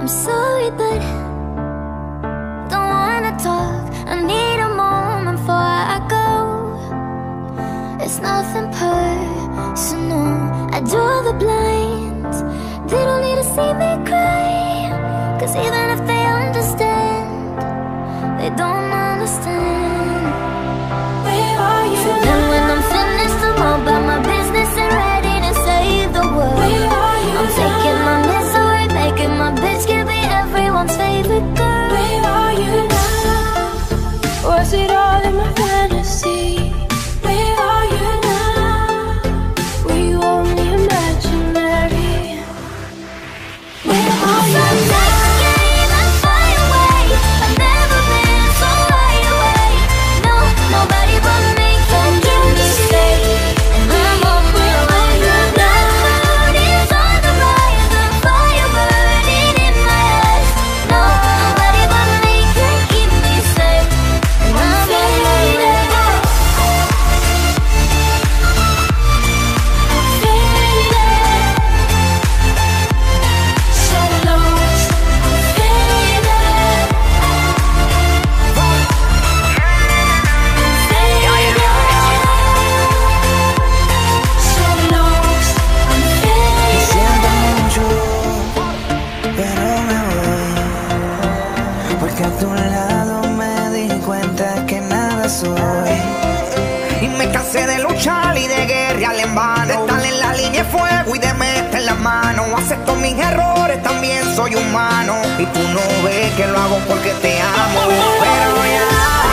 I'm sorry, but don't wanna talk. I need a moment before I go. It's nothing personal. I draw the blinds. They don't need to see me cry, 'cause even if they understand, they don't understand. Where are you? So then when I'm finished, I'm all about my business and ready to save the world. Where are you? I'm taking my misery, making my bitch give me everyone's favorite girl. Where are you now? Was it all in my fantasy? Where are you now? Were you only imaginary? Where are you now? Nobody but me can keep me safe, and I'm open wide. That moon is on the rise, the fire burning in my eyes. No, nobody but me can keep me safe, and I'm faded. I'm faded, so lost. I'm faded. Porque a tu lado me di cuenta que nada soy. Y me cansé de luchar y de guerrear en vano, de estar en la línea de fuego y de meter la mano. Acepto mis errores, también soy humano. Y tú no ves que lo hago porque te amo. Pero ya